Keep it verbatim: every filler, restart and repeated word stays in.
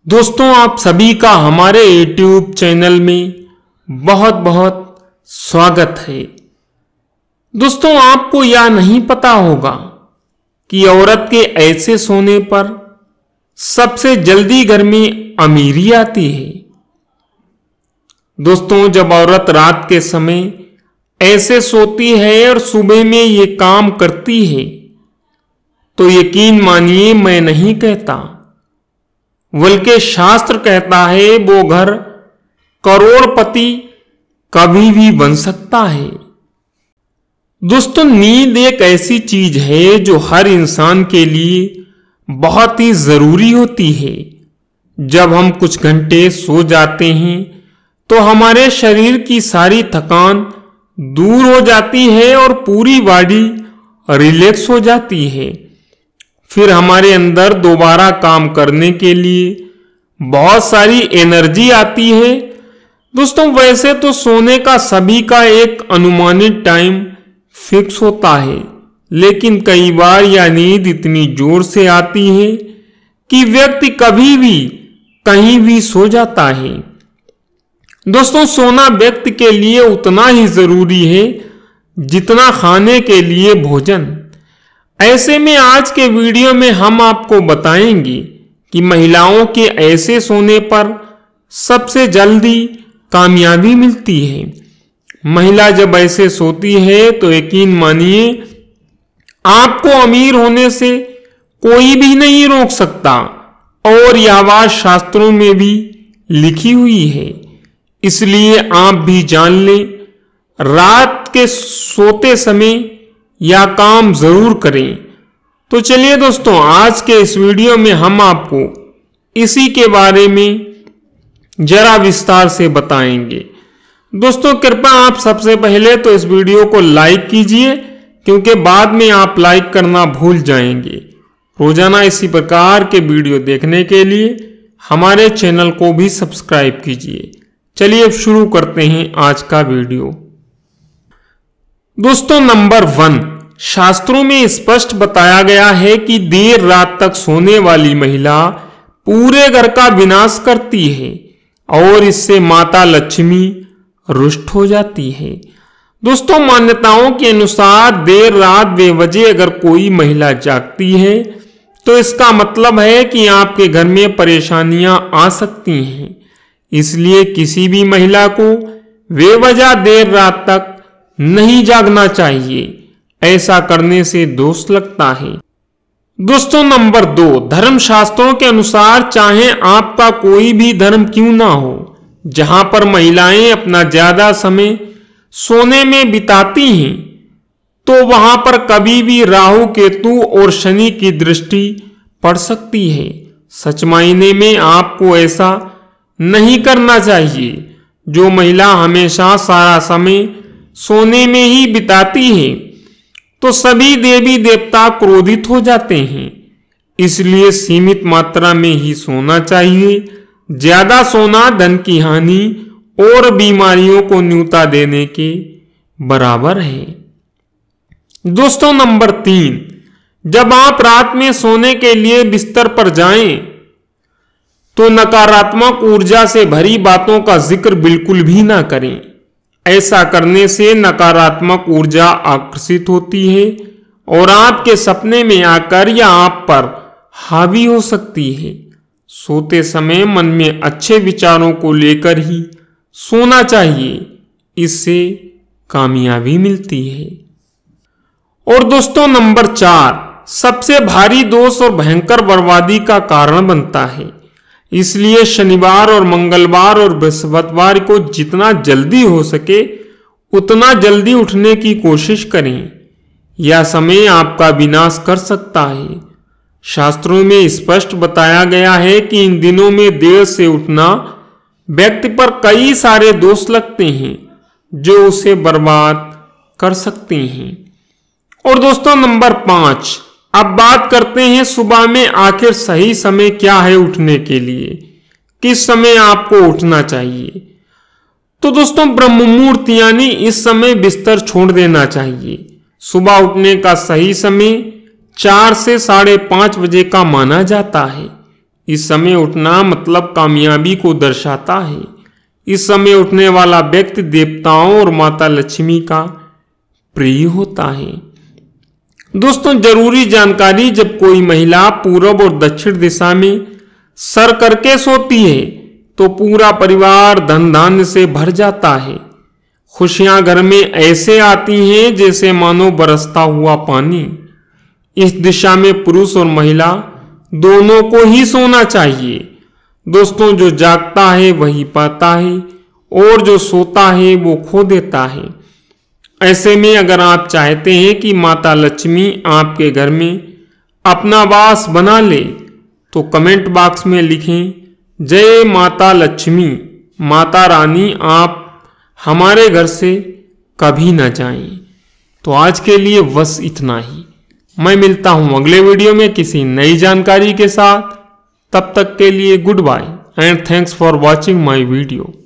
दोस्तों, आप सभी का हमारे यूट्यूब चैनल में बहुत बहुत स्वागत है। दोस्तों, आपको यह नहीं पता होगा कि औरत के ऐसे सोने पर सबसे जल्दी घर में अमीरी आती है। दोस्तों, जब औरत रात के समय ऐसे सोती है और सुबह में ये काम करती है तो यकीन मानिए, मैं नहीं कहता बल्कि शास्त्र कहता है वो घर करोड़पति कभी भी बन सकता है। दोस्तों, नींद एक ऐसी चीज है जो हर इंसान के लिए बहुत ही जरूरी होती है। जब हम कुछ घंटे सो जाते हैं तो हमारे शरीर की सारी थकान दूर हो जाती है और पूरी बॉडी रिलैक्स हो जाती है। फिर हमारे अंदर दोबारा काम करने के लिए बहुत सारी एनर्जी आती है। दोस्तों, वैसे तो सोने का सभी का एक अनुमानित टाइम फिक्स होता है, लेकिन कई बार यह नींद इतनी जोर से आती है कि व्यक्ति कभी भी कहीं भी सो जाता है। दोस्तों, सोना व्यक्ति के लिए उतना ही जरूरी है जितना खाने के लिए भोजन। ऐसे में आज के वीडियो में हम आपको बताएंगे कि महिलाओं के ऐसे सोने पर सबसे जल्दी कामयाबी मिलती है। महिला जब ऐसे सोती है तो यकीन मानिए, आपको अमीर होने से कोई भी नहीं रोक सकता और यह बात शास्त्रों में भी लिखी हुई है। इसलिए आप भी जान लें, रात के सोते समय या काम जरूर करें। तो चलिए दोस्तों, आज के इस वीडियो में हम आपको इसी के बारे में जरा विस्तार से बताएंगे। दोस्तों, कृपया आप सबसे पहले तो इस वीडियो को लाइक कीजिए, क्योंकि बाद में आप लाइक करना भूल जाएंगे। रोजाना इसी प्रकार के वीडियो देखने के लिए हमारे चैनल को भी सब्सक्राइब कीजिए। चलिए अब शुरू करते हैं आज का वीडियो। दोस्तों, नंबर वन, शास्त्रों में स्पष्ट बताया गया है कि देर रात तक सोने वाली महिला पूरे घर का विनाश करती है और इससे माता लक्ष्मी रुष्ट हो जाती है। दोस्तों, मान्यताओं के अनुसार देर रात बेवजह अगर कोई महिला जागती है तो इसका मतलब है कि आपके घर में परेशानियां आ सकती हैं। इसलिए किसी भी महिला को बेवजह देर रात तक नहीं जागना चाहिए। ऐसा करने से दोष लगता है। दोस्तों, नंबर दो, धर्म शास्त्रों के अनुसार चाहे आपका कोई भी धर्म क्यों ना हो, जहां पर महिलाएं अपना ज्यादा समय सोने में बिताती हैं तो वहां पर कभी भी राहु, केतु और शनि की दृष्टि पड़ सकती है। सच मायने में आपको ऐसा नहीं करना चाहिए। जो महिला हमेशा सारा समय सोने में ही बिताती है तो सभी देवी देवता क्रोधित हो जाते हैं। इसलिए सीमित मात्रा में ही सोना चाहिए। ज्यादा सोना धन की हानि और बीमारियों को न्यूनता देने के बराबर है। दोस्तों, नंबर तीन, जब आप रात में सोने के लिए बिस्तर पर जाएं तो नकारात्मक ऊर्जा से भरी बातों का जिक्र बिल्कुल भी ना करें। ऐसा करने से नकारात्मक ऊर्जा आकर्षित होती है और आपके सपने में आकर या आप पर हावी हो सकती है। सोते समय मन में अच्छे विचारों को लेकर ही सोना चाहिए, इससे कामयाबी मिलती है। और दोस्तों, नंबर चार, सबसे भारी दोष और भयंकर बर्बादी का कारण बनता है। इसलिए शनिवार और मंगलवार और बृहस्पतिवार को जितना जल्दी हो सके उतना जल्दी उठने की कोशिश करें। यह समय आपका विनाश कर सकता है। शास्त्रों में स्पष्ट बताया गया है कि इन दिनों में देर से उठना व्यक्ति पर कई सारे दोष लगते हैं जो उसे बर्बाद कर सकते हैं। और दोस्तों, नंबर पांच, अब बात करते हैं सुबह में आखिर सही समय क्या है उठने के लिए, किस समय आपको उठना चाहिए। तो दोस्तों, ब्रह्म मुहूर्त यानी इस समय बिस्तर छोड़ देना चाहिए। सुबह उठने का सही समय चार से साढ़े पांच बजे का माना जाता है। इस समय उठना मतलब कामयाबी को दर्शाता है। इस समय उठने वाला व्यक्ति देवताओं और माता लक्ष्मी का प्रिय होता है। दोस्तों, जरूरी जानकारी, जब कोई महिला पूरब और दक्षिण दिशा में सर करके सोती है तो पूरा परिवार धन धान्य से भर जाता है। खुशियां घर में ऐसे आती हैं जैसे मानो बरसता हुआ पानी। इस दिशा में पुरुष और महिला दोनों को ही सोना चाहिए। दोस्तों, जो जागता है वही पाता है और जो सोता है वो खो देता है। ऐसे में अगर आप चाहते हैं कि माता लक्ष्मी आपके घर में अपना वास बना ले तो कमेंट बॉक्स में लिखें, जय माता लक्ष्मी, माता रानी आप हमारे घर से कभी न जाएं। तो आज के लिए बस इतना ही। मैं मिलता हूं अगले वीडियो में किसी नई जानकारी के साथ। तब तक के लिए goodbye and thanks for watching my video.